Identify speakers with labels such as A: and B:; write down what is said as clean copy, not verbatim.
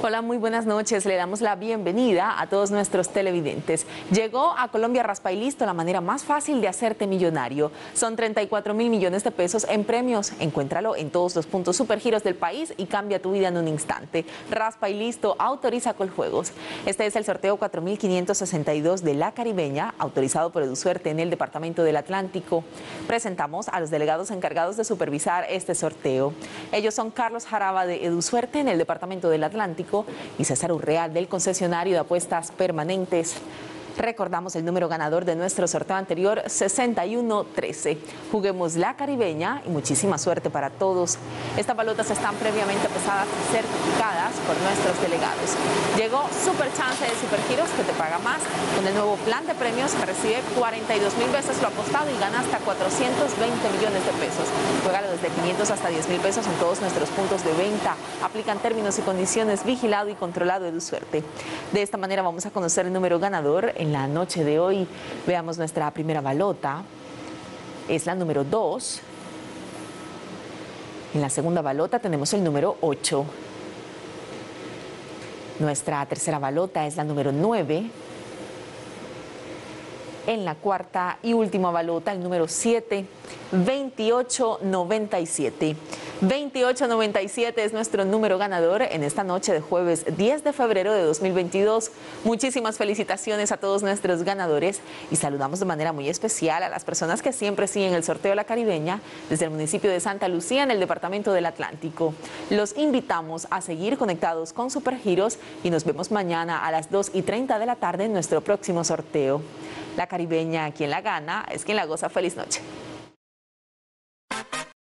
A: Hola, muy buenas noches. Le damos la bienvenida a todos nuestros televidentes. Llegó a Colombia Raspa y Listo, la manera más fácil de hacerte millonario. Son 34.000 millones de pesos en premios. Encuéntralo en todos los puntos Supergiros del país y cambia tu vida en un instante. Raspa y Listo autoriza Coljuegos. Este es el sorteo 4562 de La Caribeña, autorizado por EduSuerte en el Departamento del Atlántico. Presentamos a los delegados encargados de supervisar este sorteo. Ellos son Carlos Jaraba de EduSuerte en el Departamento del Atlántico y César Urreal del concesionario de apuestas permanentes. Recordamos el número ganador de nuestro sorteo anterior, 6113. Juguemos La Caribeña y muchísima suerte para todos. Estas balotas están previamente pesadas y certificadas por nuestros delegados. Llegó Super Chance de Supergiros, que te paga más. Con el nuevo plan de premios recibe 42.000 veces lo apostado y gana hasta 420 millones de pesos. Juégalo desde 500 hasta 10.000 pesos en todos nuestros puntos de venta. Aplican términos y condiciones, vigilado y controlado EduSuerte. De esta manera vamos a conocer el número ganador en la noche de hoy. Veamos nuestra primera balota. Es la número 2. En la segunda balota tenemos el número 8. Nuestra tercera balota es la número 9. En la cuarta y última balota, el número 7, 2897. 2897 es nuestro número ganador en esta noche de jueves 10 de febrero de 2022. Muchísimas felicitaciones a todos nuestros ganadores y saludamos de manera muy especial a las personas que siempre siguen el sorteo de La Caribeña desde el municipio de Santa Lucía en el Departamento del Atlántico. Los invitamos a seguir conectados con Supergiros y nos vemos mañana a las 2:30 de la tarde en nuestro próximo sorteo. La Caribeña, quien la gana es quien la goza. Feliz noche.